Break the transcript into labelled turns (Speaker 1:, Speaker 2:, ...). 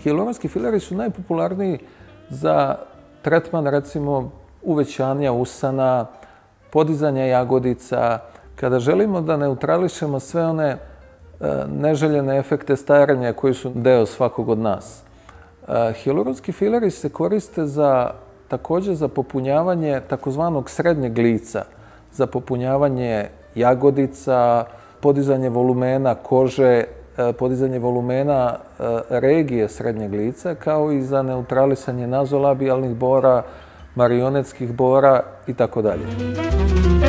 Speaker 1: Hijaluronski fileri su najpopularniji za tretman, recimo, uvećanja usana, podizanja jagodica, kada želimo da neutrališemo sve one neželjene efekte starenja koji su deo svakog od nas. Hijaluronski fileri se koriste takođe za popunjavanje takozvanog srednjeg lica, za popunjavanje jagodica, podizanje volumena kože, podizanje volumena regije srednjeg lica, kao i za neutralisanje nazolabijalnih bora, marionetskih bora i tako dalje.